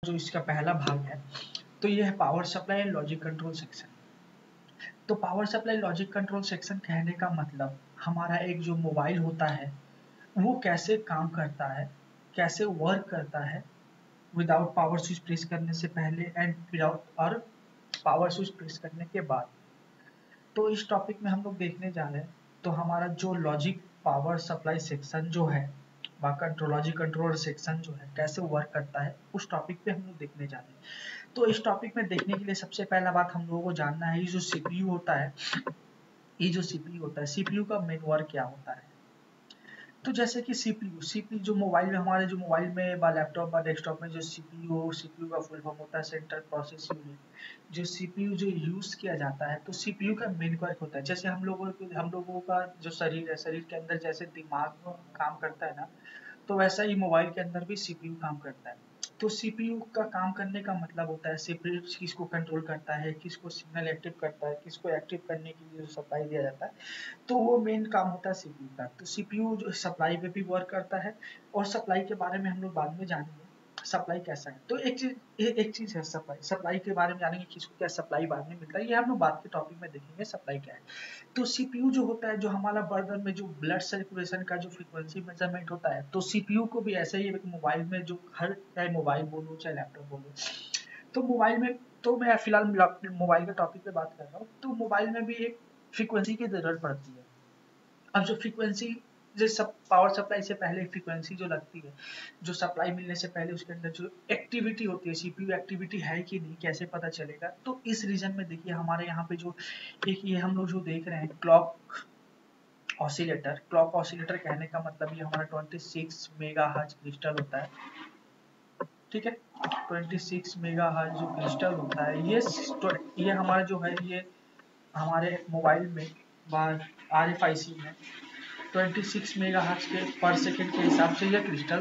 जो इसका पहला भाग है तो ये है power supply and logic control section. तो power supply logic control section कहने का मतलब हमारा एक जो मोबाइल होता है वो कैसे काम करता है, कैसे वर्क करता है विदाउट पावर स्विच प्रेस करने से पहले एंड विदाउट और पावर स्विच प्रेस करने के बाद। तो इस टॉपिक में हम लोग देखने जा रहे हैं तो हमारा जो लॉजिक पावर सप्लाई सेक्शन जो है लॉजिक कंट्रोल सेक्शन जो है कैसे वर्क करता है उस टॉपिक पे हम लोग देखने जा रहे हैं। तो इस टॉपिक में देखने के लिए सबसे पहला बात हम लोगों को जानना है, ये जो सीपीयू होता है, ये जो सीपीयू होता है, सीपीयू का मेन वर्क क्या होता है। तो जैसे कि सीपीयू जो मोबाइल में हमारे जो मोबाइल में बा लैपटॉप बा डेस्कटॉप में जो सीपीयू का फुल फॉर्म होता है सेंट्रल प्रोसेस यूनिट। जो सीपीयू जो यूज किया जाता है तो सीपीयू का मेन वर्क होता है, जैसे हम लोगों का जो शरीर है, शरीर के अंदर जैसे दिमाग काम करता है ना, तो वैसा ही मोबाइल के अंदर भी सीपीयू काम करता है। तो सीपीयू का काम करने का मतलब होता है सीपीयू किसको कंट्रोल करता है, किसको सिग्नल एक्टिव करता है, किसको एक्टिव करने के लिए जो सप्लाई दिया जाता है, तो वो मेन काम होता है सीपीयू का। तो सीपीयू जो सप्लाई पे भी वर्क करता है और सप्लाई के बारे में हम लोग बाद में जानेंगे सप्लाई कैसा है। तो एक चीज है सप्लाई के बारे में जानेंगे, किसको क्या सप्लाई बाद में मिलता है, ये हम लोग बाद के टॉपिक में देखेंगे सप्लाई क्या है। तो सीपीयू जो होता है, जो हमारा बर्डन में जो ब्लड सर्कुलेशन का जो फ्रीक्वेंसी मेजरमेंट होता है, तो सीपीयू को भी ऐसे ही मोबाइल में जो हर चाहे मोबाइल बोलो चाहे लैपटॉप बोलो, तो मोबाइल में तो मैं फिलहाल मोबाइल के टॉपिक पे बात कर रहा हूँ, तो मोबाइल में भी एक फ्रीक्वेंसी की जरूरत पड़ती है। अब जो फ्रीक्वेंसी जैसे पावर सप्लाई से पहले फ्रीक्वेंसी जो लगती है, जो सप्लाई मिलने से पहले उसके अंदर जो एक्टिविटी होती है, सीपीयू एक्टिविटी है कि नहीं कैसे पता चलेगा। तो इस रीजन में देखिए हमारे यहाँ पे जो एक ये हम लोग जो देख रहे हैं क्लॉक ऑसिलेटर, क्लॉक ऑसिलेटर कहने का मतलब ये हमारा 26 मेगाहर्ट्ज क्रिस्टल होता है, ठीक है। 26 मेगाहर्ट्ज जो क्रिस्टल होता है ये हमारा जो है ये हमारे मोबाइल में RFIC में 26 मेगाहर्ट्ज के पर सेकंड के हिसाब से यह crystal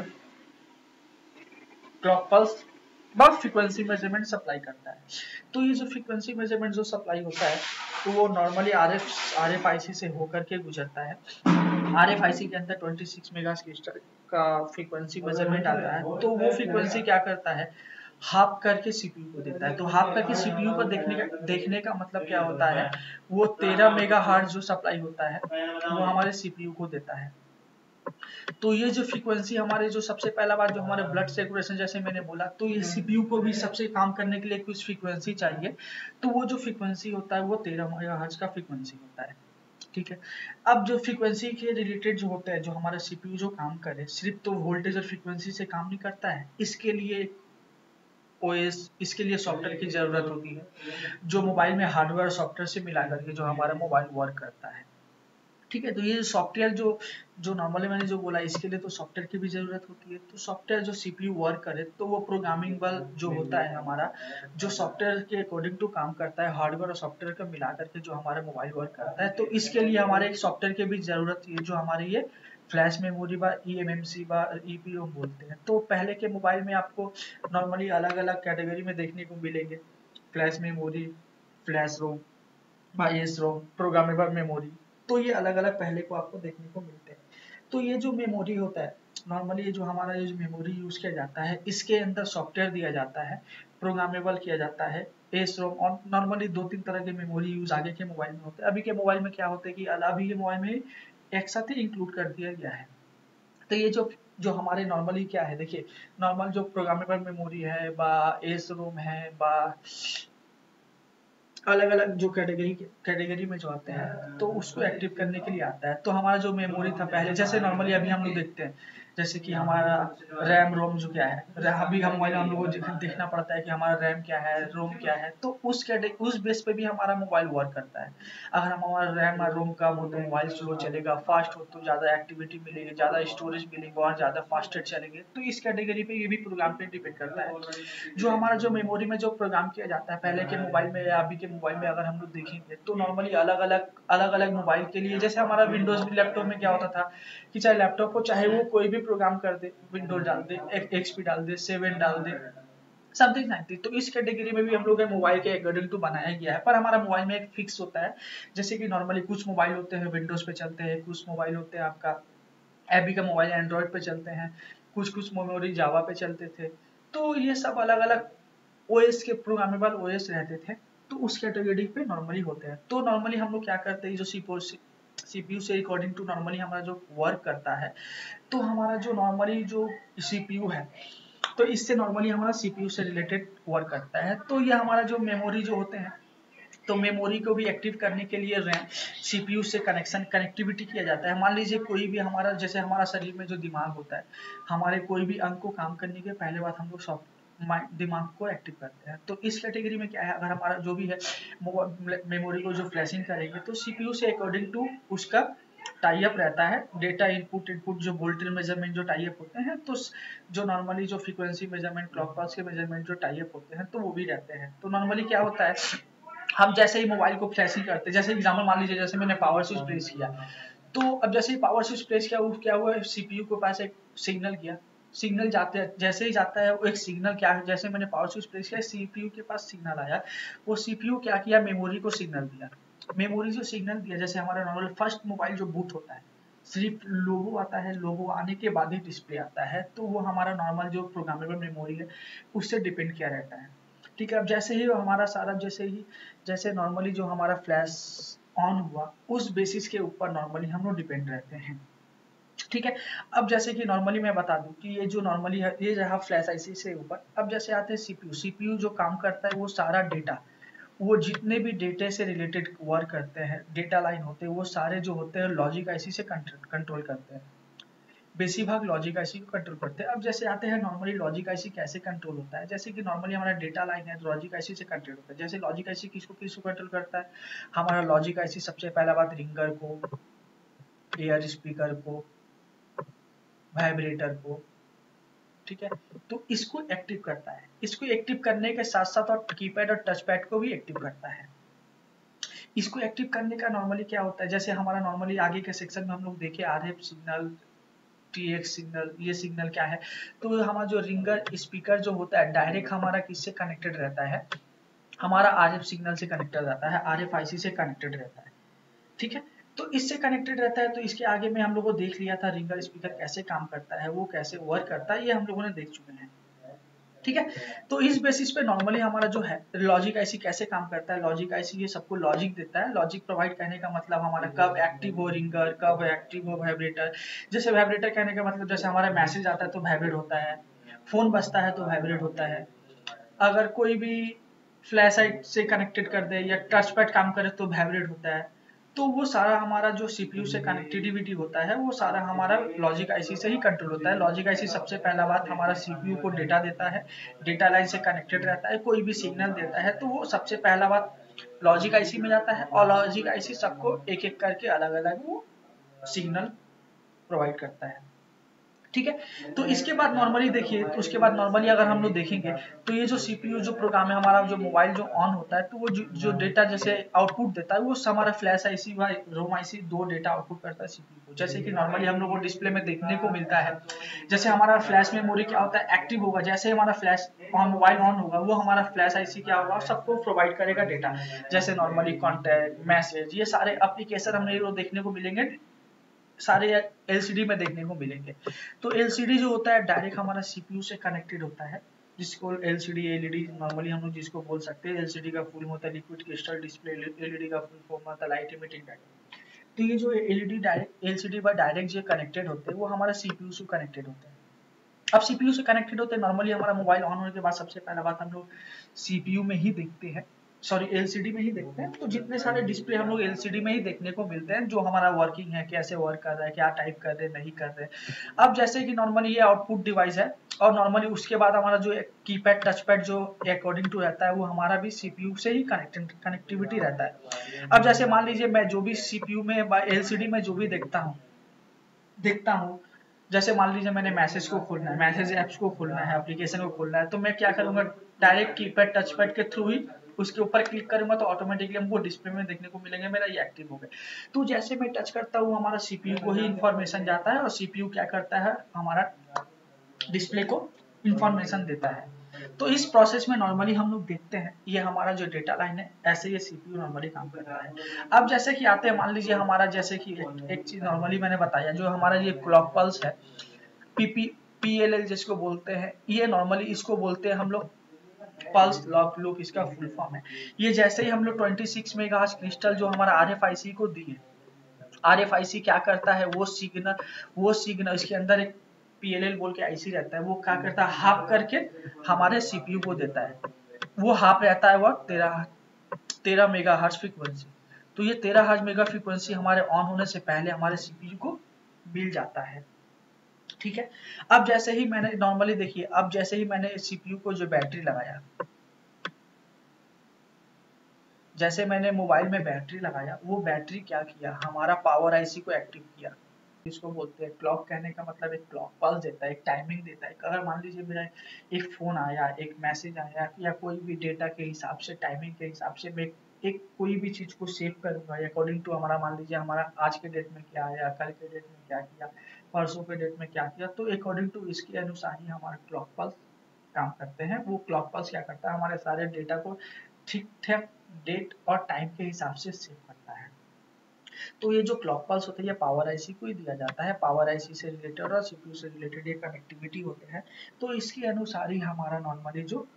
clock pulse frequency measurement supply करता है। तो ये जो फ्रीक्वेंसी मेजरमेंट जो सप्लाई होता है तो वो नॉर्मली RFIC से होकर के गुजरता है। RFIC के अंदर 26 मेगाहर्ट्ज क्रिस्टल का फ्रीक्वेंसी मेजरमेंट आता है, तो वो फ्रीक्वेंसी क्या करता है, हाफ करके सीपीयू को देता है। तो हाफ करके सीपीयू को देखने का मतलब क्या होता है, वो 13 मेगाहर्ट्ज जो सप्लाई होता है वो हमारे सीपीयू को देता है। तो ये जो फ्रीक्वेंसी हमारे जो सबसे पहला बात जो हमारे ब्लड सर्कुलेशन जैसे मैंने बोला, तो ये सीपीयू को भी सबसे काम करने के लिए कुछ फ्रीक्वेंसी चाहिए, तो वो जो फ्रीक्वेंसी होता है वो 13 मेगाहर्ट्ज का फ्रीक्वेंसी होता है, ठीक है। अब जो फ्रीक्वेंसी के रिलेटेड जो होता है, जो हमारा सीपीयू जो काम करे सिर्फ तो वोल्टेज और फ्रीक्वेंसी से काम नहीं करता है, इसके लिए ओएस, इसके लिए सॉफ्टवेयर की जरूरत होती है, जो मोबाइल में हार्डवेयर सॉफ्टवेयर से मिला करके जो हमारा मोबाइल वर्क करता है, ठीक है। तो ये सॉफ्टवेयर जो जो नॉर्मली मैंने जो बोला इसके लिए तो सॉफ्टवेयर की भी जरूरत होती है। तो सॉफ्टवेयर जो सीपीयू वर्क करे तो वो प्रोग्रामिंगबल जो होता है हमारा, जो सॉफ्टवेयर के अकॉर्डिंग टू काम करता है, हार्डवेयर और सॉफ्टवेयर का मिला करके जो हमारा मोबाइल वर्क करता है। तो इसके लिए हमारे एक सॉफ्टवेयर की भी जरूरत है, जो हमारे ये फ्लैश मेमोरी बा eMMC बा EEPROM बोलते हैं। तो पहले के मोबाइल में आपको नॉर्मली अलग अलग कैटेगरी में देखने को मिलेंगे, flash memory, flash ROM, ESROM, programmable memory. तो ये अलग अलग पहले को आपको देखने को मिलते हैं। तो ये जो मेमोरी होता है नॉर्मली, ये जो हमारा ये जो मेमोरी यूज किया जाता है इसके अंदर सॉफ्टवेयर दिया जाता है, प्रोग्रामेबल किया जाता है, ESROM। और नॉर्मली 2-3 तरह के मेमोरी यूज आगे के मोबाइल में होते हैं। अभी के मोबाइल में क्या होता है कि अभी के मोबाइल में एक साथ ही इंक्लूड कर दिया गया है। तो ये जो जो हमारे नॉर्मली क्या है, देखिए नॉर्मल जो प्रोग्रामेबल मेमोरी है बा ESROM है बा अलग अलग जो कैटेगरी में जो आते हैं तो उसको एक्टिव करने के लिए आता है। तो हमारा जो मेमोरी था पहले, जैसे नॉर्मली अभी हम लोग देखते हैं जैसे कि हमारा रैम रोम जो क्या है, अभी हम मोबाइल हम लोग को देखना पड़ता है कि हमारा रैम क्या है, रोम क्या है। तो उस बेस पे भी हमारा मोबाइल वर्क करता है। अगर हम हमारा रैम और रोम कम हो तो मोबाइल स्लो चलेगा, फास्ट हो तो ज़्यादा एक्टिविटी मिलेगी, ज़्यादा स्टोरेज मिलेगा और ज़्यादा फास्टर चलेंगे। तो इस कैटेगरी पे ये भी प्रोग्राम पे डिपेंड करता है। जो हमारा जो मेमोरी में जो प्रोग्राम किया जाता है पहले के मोबाइल में या अभी के मोबाइल में अगर हम लोग देखेंगे तो नॉर्मली अलग अलग मोबाइल के लिए, जैसे हमारा विंडोज लैपटॉप में क्या होता था कि चाहे लैपटॉप हो चाहे वो कोई भी प्रोग्राम कर दे, विंडोज डाल दे, XP डाल दे, 7 डाल दे, समथिंग 90। तो इस कैटेगरी में भी हम लोग मोबाइल के अकॉर्डिंग टू बनाया गया है, पर हमारा मोबाइल में एक फिक्स होता है। जैसे कि नॉर्मली कुछ मोबाइल होते हैं विंडोज पे चलते हैं, कुछ मोबाइल होते हैं आपका अभी का मोबाइल एंड्रॉइड पे चलते हैं, कुछ कुछ मेमोरी जावा पे चलते थे, तो ये सब अलग अलग ओएस के प्रोग्रामेबल ओएस रहते थे, तो उस कैटेगरी पे नॉर्मली होते हैं। तो नॉर्मली हम लोग क्या करते हैं, जो सीपीयू से अकॉर्डिंग टू नॉर्मली हमारा जो वर्क करता है, तो हमारा जो नॉर्मली जो सीपीयू है, तो इससे नॉर्मली हमारा सीपीयू से रिलेटेड वर्क करता है। तो ये हमारा जो मेमोरी जो होते हैं, तो मेमोरी को भी एक्टिव करने के लिए रैम सीपीयू से कनेक्टिविटी किया जाता है। मान लीजिए कोई भी हमारा, जैसे हमारा शरीर में जो दिमाग होता है, हमारे कोई भी अंग को काम करने के पहले बात हम लोग दिमाग को एक्टिव करते हैं। तो इस कैटेगरी में क्या है, अगर हमारा जो भी है मेमोरी को जो फ्लैशिंग करेंगे, तो सीपीयू से अकॉर्डिंग टू उसका टाई अप रहता है। डेटा इनपुट इनपुट जो वोल्टेज मेजरमेंट जो टाई अप होते हैं, तो जो नॉर्मली जो फ्रीक्वेंसी मेजरमेंट, क्लॉक पल्स के मेजरमेंट जो टाई अप होते हैं, तो वो भी रहते हैं। तो नॉर्मली क्या होता है, हम जैसे ही मोबाइल को फ्लैशिंग करते हैं, जैसे एग्जाम्पल मान लीजिए जैसे मैंने पावर स्विच प्रेस किया, तो अब जैसे ही पावर स्विच प्रेस किया, वो क्या हुआ, सीपीयू के पास एक सिग्नल गया। सिग्नल जाते जैसे ही जाता है, वो एक सिग्नल क्या है, जैसे मैंने पावर स्विच प्रेस किया, सीपीयू के पास सिग्नल आया, वो सीपीयू क्या किया, मेमोरी को सिग्नल दिया। मेमोरी जो सिग्नल दिया, जैसे हमारा नॉर्मल फर्स्ट मोबाइल जो बूट होता है, सिर्फ लोगो आता है, लोगो आने के बाद ही डिस्प्ले आता है, तो वो हमारा नॉर्मल जो प्रोग्रामेबल मेमोरी है उससे डिपेंड किया रहता है। ठीक है, अब जैसे ही हमारा सारा जैसे नॉर्मली जो हमारा फ्लैश ऑन हुआ, उस बेसिस के ऊपर नॉर्मली हम लोग डिपेंड रहते हैं। ठीक है, अब जैसे कि नॉर्मली मैं बता दूं कि ये जो नॉर्मली है, ये रहा फ्लैश आईसी से ऊपर। अब जैसे आते हैं सीपीयू, सीपीयू जो काम करता है, वो सारा डेटा, वो जितने भी डेटा से रिलेटेड वर्क करते हैं, डेटा लाइन होते हैं, वो सारे जो होते हैं लॉजिक आईसी से कंट्रोल करते हैं। बेसिक लॉजिक आईसी को कंट्रोल करते हैं। अब जैसे आते हैं नॉर्मली लॉजिक आईसी कैसे कंट्रोल होता है, जैसे कि नॉर्मली हमारा डेटा लाइन है, लॉजिक आईसी से कंट्रोल होता है। जैसे लॉजिक आईसी किसको कंट्रोल करता है, हमारा लॉजिक आईसी सबसे पहला बात रिंगर को, एयर स्पीकर को, वाइब्रेटर को, ठीक है, तो इसको एक्टिव करता है। इसको एक्टिव करने के साथ साथ और कीपैड और टच पैड को भी एक्टिव करता है। इसको एक्टिव करने का नॉर्मली क्या होता है, जैसे हमारा नॉर्मली आगे के सेक्शन में हम लोग देखे आरएफ सिग्नल, टीएक्स सिग्नल, ये सिग्नल क्या है, तो हमारा जो रिंगर स्पीकर जो होता है, डायरेक्ट हमारा किससे कनेक्टेड रहता है, हमारा आरएफ सिग्नल से कनेक्टेड रहता है, आरएफआईसी से कनेक्टेड रहता है। ठीक है, तो इससे कनेक्टेड रहता है। तो इसके आगे में हम लोगों को देख लिया था रिंगर स्पीकर कैसे काम करता है, वो कैसे वर्क करता है, ये हम लोगों ने देख चुके हैं। ठीक है, तो इस बेसिस पे नॉर्मली हमारा जो है लॉजिक आईसी कैसे काम करता है, लॉजिक आईसी ये सबको लॉजिक देता है। लॉजिक प्रोवाइड करने का मतलब हमारा कब एक्टिव हो रिंगर, कब एक्टिव हो वाइब्रेटर। जैसे वाइब्रेटर कहने का मतलब जैसे हमारा मैसेज आता है तो वाइब्रेट होता है, फोन बजता है तो वाइब्रेट होता है, अगर कोई भी फ्लैश लाइट से कनेक्टेड कर दे या टच पैड काम करे तो वाइब्रेट होता है। तो वो सारा हमारा जो सीपीयू से कनेक्टिविटी होता है, वो सारा हमारा लॉजिक आईसी से ही कंट्रोल होता है। लॉजिक आईसी सबसे पहला बात हमारा सीपीयू को डेटा देता है, डेटा लाइन से कनेक्टेड रहता है, कोई भी सिग्नल देता है तो वो सबसे पहला बात लॉजिक आईसी में जाता है, और लॉजिक आईसी सबको एक एक करके अलग अलग वो सिग्नल प्रोवाइड करता है। ठीक है, तो इसके बाद नॉर्मली देखिए, तो उसके बाद नॉर्मली अगर हम लोग देखेंगे, तो ये जो सीपीयू जो प्रोग्राम है हमारा, जो मोबाइल जो ऑन होता है, तो वो जो डेटा जैसे आउटपुट देता है, वो हमारा फ्लैश आईसी व रोम आईसी दो डेटा आउटपुट करता है सीपीयू को। जैसे कि नॉर्मली हम लोग को डिस्प्ले में देखने को मिलता है, जैसे हमारा फ्लैश मेमोरी क्या होता है, एक्टिव होगा, जैसे हमारा फ्लैश मोबाइल ऑन होगा, वो हमारा फ्लैश आईसी क्या होगा, सबको प्रोवाइड करेगा डेटा। जैसे नॉर्मली कॉन्टैक्ट, मैसेज, ये सारे एप्लीकेशन हमें देखने को मिलेंगे, सारे एलसीडी में देखने को मिलेंगे। तो एलसीडी जो होता है डायरेक्ट हमारा सीपीयू से कनेक्टेड होता है, जिसको एलसीडी एलईडी नॉर्मली हम लोग जिसको बोल सकते हैं। एलसीडी का फुल होता है लिक्विड क्रिस्टल डिस्प्ले, एलईडी का फुल फॉर्म होता है लाइट इमिटिंग डायोड। तो ये जो एलईडी डायरेक्ट एलसीडी पर डायरेक्ट जो कनेक्टेड होते हैं, वो हमारा सीपीयू से कनेक्टेड होते हैं। अब सीपीयू से कनेक्टेड होते हैं, नॉर्मली हमारा मोबाइल ऑन होने के बाद सबसे पहला बात हम लोग सीपीयू में ही देखते हैं, सॉरी एलसीडी में ही देखते हैं। तो जितने सारे डिस्प्ले हम लोग एलसीडी में ही देखने को मिलते हैं, जो हमारा वर्किंग है, कैसे वर्क कर रहा है, क्या टाइप कर रहे हैं, नहीं कर रहे। अब जैसे कि नॉर्मली ये आउटपुट डिवाइस है, और नॉर्मली उसके बाद हमारा जो कीपैड टच पैड जो अकॉर्डिंग टू रहता है, वो हमारा भी सीपीयू से ही कनेक्टिविटी रहता है। अब जैसे मान लीजिए मैं जो भी सीपीयू में एलसीडी में जो भी देखता हूँ, जैसे मान लीजिए मैंने मैसेज को खोलना है, मैसेज ऐप्स को खोलना है, एप्लीकेशन को खोलना है, तो मैं क्या करूंगा, डायरेक्ट कीपैड टच पैड के थ्रू ही उसके ऊपर क्लिक करूंगा, तो ऑटोमेटिकली हमको डिस्प्ले में देखने को मिलेंगे मेरा ये एक्टिव हो गया। तो जैसे मैं टच करता हूँ, हमारा सीपीयू को ही इन्फॉर्मेशन जाता है, और सीपीयू क्या करता है, हमारा डिस्प्ले को इन्फॉर्मेशन देता है। तो इस प्रोसेस में नॉर्मली हम लोग देखते हैं, ये हमारा जो डेटा लाइन है, ऐसे ये सीपीयू नॉर्मली काम करता है। अब जैसे कि आते हैं, मान लीजिए हमारा जैसे कि एक चीज नॉर्मली मैंने बताया, जो हमारा ये क्लॉक पल्स है, पीपी PLL जिसको बोलते हैं, ये नॉर्मली इसको बोलते हैं हम लोग पल्स लॉक लूप, इसका फुल फॉर्म है। ये जैसे ही हम लोग 26 मेगाहर्ट्ज क्रिस्टल जो हमारा RFIC को दिए, RFIC क्या करता है, वो सिग्नल इसके अंदर एक PLL बोल के आईसी रहता है, वो क्या करता है, हाफ करके हमारे CPU को देता है। वो हाफ रहता है वह 13 मेगाहर्ट्ज फ्रीक्वेंसी। तो ये 13 मेगा फ्रीक्वेंसी हमारे ऑन होने से पहले हमारे CPU को मिल जाता है। ठीक है, अब जैसे ही मैंने नॉर्मली देखिए, अब जैसे ही मैंने CPU को जो बैटरी लगाया, जैसे मैंने मोबाइल में बैटरी लगाया, वो बैटरी क्या किया, हमारा पावर आईसी को एक्टिव किया। इसको बोलते हैं क्लॉक, कहने का मतलब एक क्लॉक पल्स देता है, एक टाइमिंग देता है। अगर मान लीजिए मेरा एक फोन आया, एक मैसेज आया, या कोई भी डेटा के हिसाब से, टाइमिंग के हिसाब से मैं एक कोई भी चीज को सेव करूंगा अकॉर्डिंग टू हमारा, मान लीजिए हमारा आज के डेट में क्या आया, कल के डेट में क्या किया, परसों के डेट में क्या किया, तो अकॉर्डिंग टू इसके अनुसार ही हमारा क्लॉक पल्स काम करते हैं। वो क्लॉक पल्स क्या करता है, हमारे सारे डेटा को ठीक ठाक डेट और टाइम के हिसाब से सेव करता है। तो ये जो क्लॉक पल्स होता है, ये पावर आईसी को ही दिया जाता है। पावर आईसी से रिलेटेड और सीपीयू से रिलेटेड ये कनेक्टिविटी होते हैं। तो इसके अनुसार ही हमारा नॉर्मली जो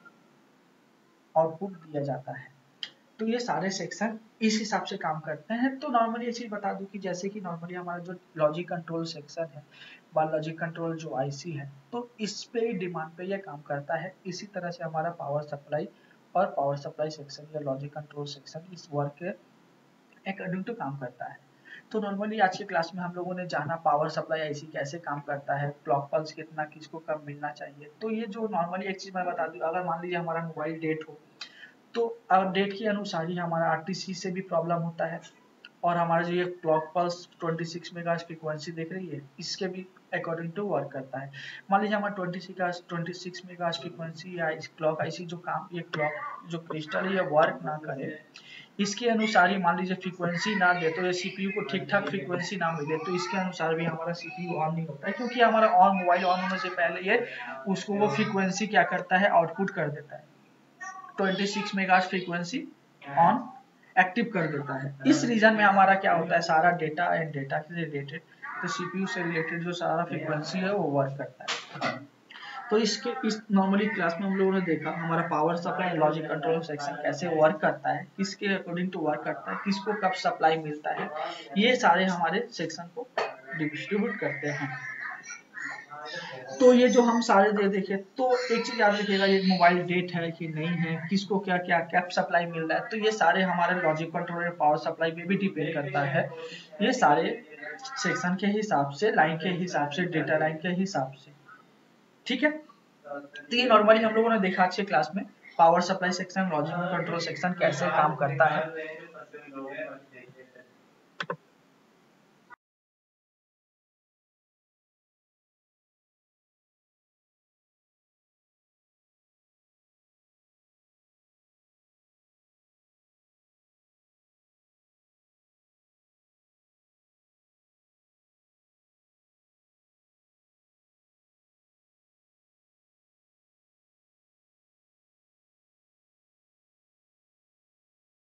आउटपुट दिया जाता है। तो ये सारे सेक्शन इस हिसाब से काम करते हैं। तो नॉर्मली ये चीज बता दूं कि जैसे कि नॉर्मली हमारा जो लॉजिक कंट्रोल सेक्शन है, लॉजिक कंट्रोल जो आईसी है, तो इस पे डिमांड पे ये काम करता है। इसी तरह से हमारा पावर सप्लाई और पावर सप्लाई सेक्शन या लॉजिक कंट्रोल सेक्शन इस वर्क के अकॉर्डिंग टू काम करता है। तो नॉर्मली आज की क्लास में हम लोगों ने जाना पावर सप्लाई आईसी कैसे काम करता है, क्लॉक पल्स कितना किसको कब मिलना चाहिए। तो ये जो नॉर्मली एक चीज मैं बता दूं, अगर मान लीजिए हमारा मोबाइल डेट हो, तो डेट के अनुसार ही हमारा RTC से भी प्रॉब्लम होता है, और हमारा जो ये क्लॉक पल्स 26 मेगाहर्ट्ज फ्रीक्वेंसी देख रही है, इसके भी अकॉर्डिंग टू वर्क करता है। मान लीजिए हमारा 26 मेगाहर्ट्ज फ्रीक्वेंसी या इस क्लॉक आईसी जो काम, ये क्लॉक जो क्रिस्टल है ये वर्क ना करे, इसके अनुसार ही मान लीजिए फ्रीक्वेंसी ना दे, तो ये CPU को ठीक ठाक फ्रीक्वेंसी ना मिले, तो इसके अनुसार भी हमारा CPU ऑन नहीं होता है, क्योंकि हमारा ऑन मोबाइल ऑन होने से पहले ये उसको वो फ्रीक्वेंसी क्या करता है, आउटपुट कर देता है। 26 मेगाहर्ट्ज फ्रीक्वेंसी ऑन एक्टिव कर देता है। इस रीजन में हमारा क्या होता है, सारा डेटा एंड डेटा से रिलेटेड, तो CPU से रिलेटेड जो सारा फ्रीक्वेंसी है वो वर्क करता है। तो इस नॉर्मली क्लास में हम लोगों ने देखा हमारा power supply logic control section कैसे वर्क करता है, किसके अकॉर्डिंग टू वर्क करता है, किसको कब सप्लाई मिलता है, ये सारे हमारे सेक्शन को डिस्ट्रीब्यूट करते हैं। तो ये जो हम सारे देखे, तो एक चीज याद रखिएगा, ये मोबाइल डेट है कि नहीं है, किसको क्या क्या क्या सप्लाई मिल रहा है, तो ये सारे हमारे लॉजिक कंट्रोल पावर सप्लाई पे भी डिपेंड करता है। ये सारे सेक्शन के हिसाब से, लाइन के हिसाब से, डेटा लाइन के हिसाब से। ठीक है, तो ये नॉर्मली हम लोगों ने देखा अच्छे क्लास में power supply section, logic control section कैसे काम करता है।